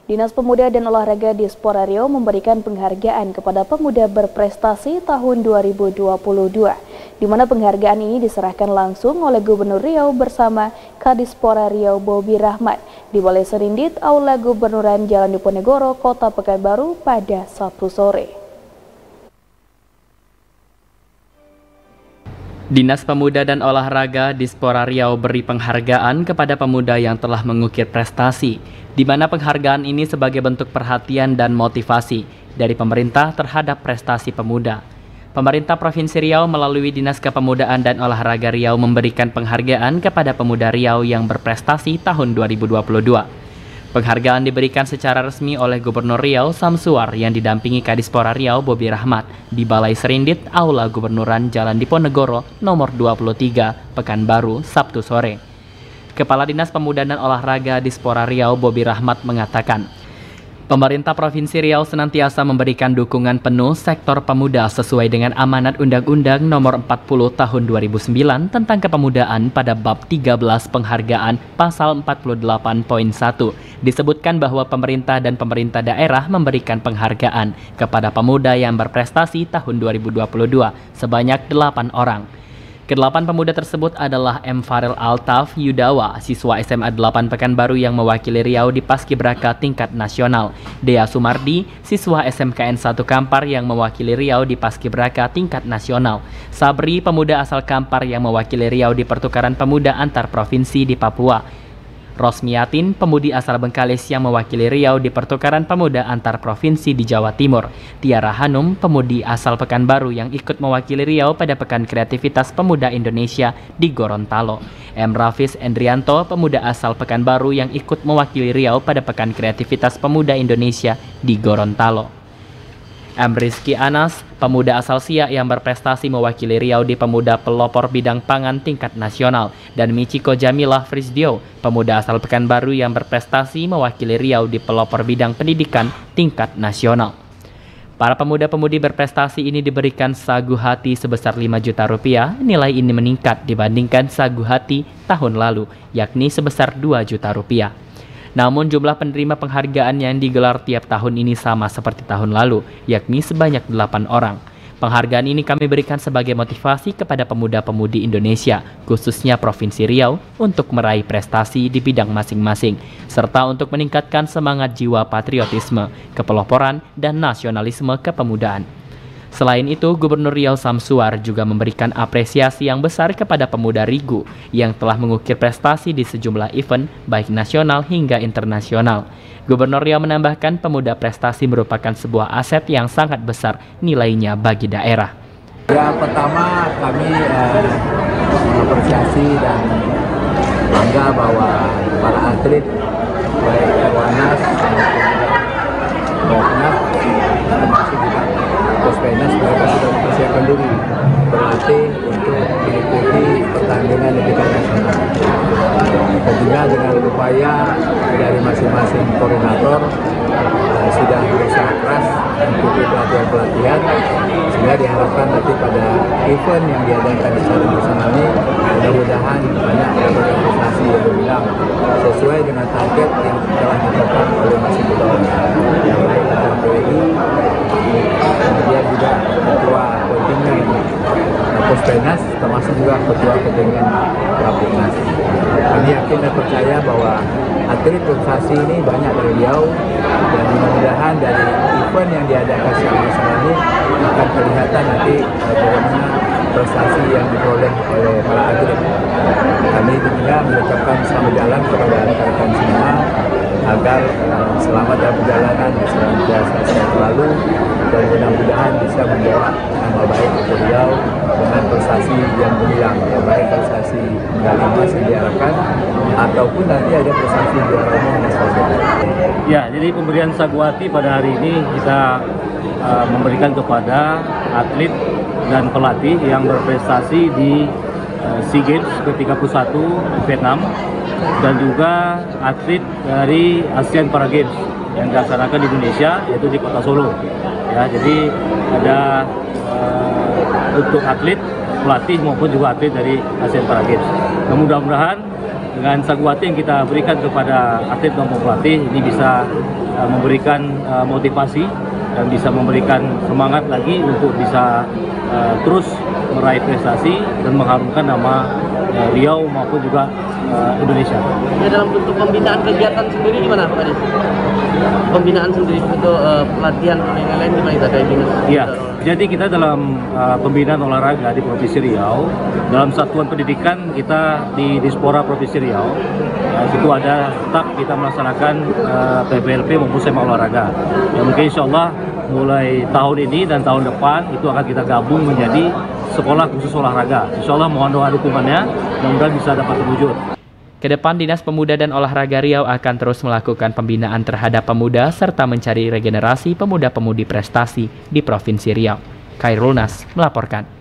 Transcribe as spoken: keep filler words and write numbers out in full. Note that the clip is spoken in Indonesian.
Dinas Pemuda dan Olahraga Dispora Riau memberikan penghargaan kepada pemuda berprestasi tahun dua ribu dua puluh dua, di mana penghargaan ini diserahkan langsung oleh Gubernur Riau bersama Kadispora Riau Bobi Rahmat di Balai Serindit, Aula Gubernuran Jalan Diponegoro, Kota Pekanbaru pada Sabtu sore. Dinas Pemuda dan Olahraga Dispora Riau beri penghargaan kepada pemuda yang telah mengukir prestasi, di mana penghargaan ini sebagai bentuk perhatian dan motivasi dari pemerintah terhadap prestasi pemuda. Pemerintah Provinsi Riau melalui Dinas Kepemudaan dan Olahraga Riau memberikan penghargaan kepada pemuda Riau yang berprestasi tahun dua ribu dua puluh dua. Penghargaan diberikan secara resmi oleh Gubernur Riau Samsuar yang didampingi Kadispora Riau Bobi Rahmat di Balai Serindit, Aula Gubernuran Jalan Diponegoro nomor dua puluh tiga, Pekanbaru, Sabtu sore. Kepala Dinas Pemuda dan Olahraga Dispora Riau Bobi Rahmat mengatakan, pemerintah Provinsi Riau senantiasa memberikan dukungan penuh sektor pemuda sesuai dengan amanat Undang-Undang Nomor empat puluh Tahun dua ribu sembilan tentang kepemudaan pada bab tiga belas penghargaan pasal empat puluh delapan poin satu. Disebutkan bahwa pemerintah dan pemerintah daerah memberikan penghargaan kepada pemuda yang berprestasi tahun dua ribu dua puluh dua sebanyak delapan orang. Kedelapan pemuda tersebut adalah M. Farel Altaf Yudawa, siswa S M A delapan Pekanbaru yang mewakili Riau di Paskibraka tingkat nasional. Dea Sumardi, siswa S M K N satu Kampar yang mewakili Riau di Paskibraka tingkat nasional. Sabri, pemuda asal Kampar yang mewakili Riau di Pertukaran Pemuda Antar Provinsi di Papua. Rosmiatin, pemudi asal Bengkalis yang mewakili Riau di Pertukaran Pemuda Antar Provinsi di Jawa Timur. Tiara Hanum, pemudi asal Pekanbaru yang ikut mewakili Riau pada Pekan Kreativitas Pemuda Indonesia di Gorontalo. M. Rafis Endrianto, pemuda asal Pekanbaru yang ikut mewakili Riau pada Pekan Kreativitas Pemuda Indonesia di Gorontalo. M. Rizky Anas, pemuda asal Siak yang berprestasi mewakili Riau di Pemuda Pelopor Bidang Pangan tingkat nasional, dan Michiko Jamilah Frisdio, pemuda asal Pekanbaru yang berprestasi mewakili Riau di Pelopor Bidang Pendidikan tingkat nasional. Para pemuda-pemudi berprestasi ini diberikan sagu hati sebesar lima juta rupiah. Nilai ini meningkat dibandingkan sagu hati tahun lalu, yakni sebesar dua juta rupiah. Namun jumlah penerima penghargaan yang digelar tiap tahun ini sama seperti tahun lalu, yakni sebanyak delapan orang. Penghargaan ini kami berikan sebagai motivasi kepada pemuda-pemudi Indonesia, khususnya Provinsi Riau, untuk meraih prestasi di bidang masing-masing, serta untuk meningkatkan semangat jiwa patriotisme, kepeloporan, dan nasionalisme kepemudaan. Selain itu, Gubernur Riau Samsuar juga memberikan apresiasi yang besar kepada pemuda Rigu yang telah mengukir prestasi di sejumlah event, baik nasional hingga internasional. Gubernur Riau menambahkan pemuda prestasi merupakan sebuah aset yang sangat besar nilainya bagi daerah. Ya, pertama kami eh, mengapresiasi dan bangga bahwa para atlet, baik Erwanas, Boknas, termasuk juga Pospenas, mereka sudah mempersiapkan diri berlatih untuk mengikuti pertandingan di tingkat nasional. Tentunya dengan upaya dari masing-masing koordinator uh, sudah berusaha keras mengikuti pelatihan-pelatihan, sehingga diharapkan nanti pada event yang diadakan secara nasional ini mudah-mudahan banyak mendapatkan prestasi yang berbilang sesuai dengan target yang telah ditetapkan oleh masing-masing yang lain adalah P W I, kemudian juga ketua kontingen Pospenas, termasuk juga ketua kontingen Rapimnas. Kami yakin dan percaya bahwa atlet prestasi ini banyak dari Riau, dan mudah-mudahan dari event yang diadakan secara nasional ini akan kelihatan nanti bagaimana prestasi yang diperoleh oleh para atlet. Kami juga mengucapkan selamat jalan kepada rekan-rekan semua agar uh, selamat dalam perjalanan, senantiasa sehat selalu, dan mudah-mudahan bisa membawa nama baik untuk Riau dengan prestasi yang gemilang, ya, baik prestasi medali emas yang diharapkan ataupun nanti ada prestasi juara umum dan sebagainya. Ya, jadi pemberian sagu hati pada hari ini kita uh, memberikan kepada atlet dan pelatih yang berprestasi di uh, SEA Games ke tiga puluh satu Vietnam, dan juga atlet dari ASEAN Para Games yang dilaksanakan di Indonesia, yaitu di Kota Solo. Ya, jadi ada uh, untuk atlet, pelatih maupun juga atlet dari ASEAN Para Games. Mudah-mudahan dengan Sagwati yang kita berikan kepada atlet maupun pelatih ini bisa uh, memberikan uh, motivasi dan bisa memberikan semangat lagi untuk bisa uh, terus meraih prestasi dan mengharumkan nama uh, Riau maupun juga uh, Indonesia. Ya, dalam bentuk pembinaan kegiatan sendiri gimana Pak Kadis? Pembinaan sendiri untuk uh, pelatihan dan lain-lain gimana kita kayak gini? Iya. Jadi kita dalam uh, pembinaan olahraga di Provinsi Riau, dalam satuan pendidikan kita di Dispora Provinsi Riau, uh, itu ada tetap kita melaksanakan uh, P P L P maupun SEMA olahraga. Ya, mungkin insya Allah mulai tahun ini dan tahun depan itu akan kita gabung menjadi sekolah khusus olahraga. Insya Allah mohon doa dukungannya, mudah-mudahan bisa dapat terwujud. Kedepan Dinas Pemuda dan Olahraga Riau akan terus melakukan pembinaan terhadap pemuda serta mencari regenerasi pemuda-pemudi prestasi di Provinsi Riau. Khairul Nas melaporkan.